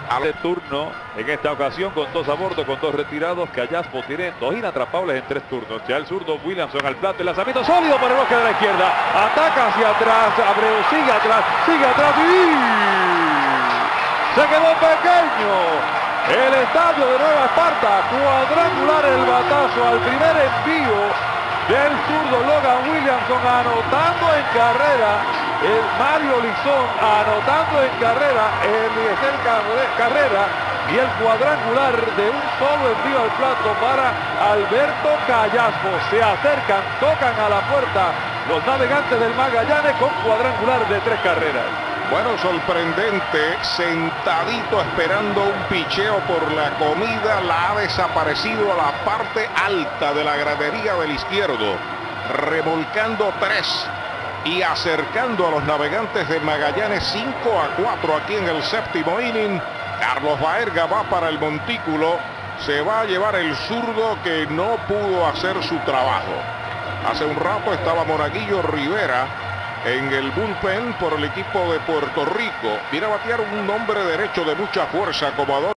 De turno en esta ocasión con 2 a bordo, con 2 retirados. Callaspo tiene 2 inatrapables en 3 turnos. Ya el zurdo Williamson al plato, el lanzamiento sólido por el bosque de la izquierda. Ataca hacia atrás, Abreu sigue atrás y se quedó pequeño. El estadio de Nueva Esparta, cuadrangular el batazo al primer envío del zurdo Logan Williamson, anotando en carrera. El Mario Lizón anotando en carrera, Eliezer Carrera, y el cuadrangular de un solo envío al plato para Alberto Callaspo. Se acercan, tocan a la puerta los navegantes del Magallanes con cuadrangular de 3 carreras. Bueno, sorprendente, sentadito esperando un picheo por la comida, la ha desaparecido a la parte alta de la gradería del izquierdo, remolcando 3 y acercando a los navegantes de Magallanes 5-4 aquí en el séptimo inning. Carlos Baerga va para el montículo, se va a llevar el zurdo que no pudo hacer su trabajo. Hace un rato estaba Monaguillo Rivera en el bullpen por el equipo de Puerto Rico. Viene a batear un hombre derecho de mucha fuerza como Adolfo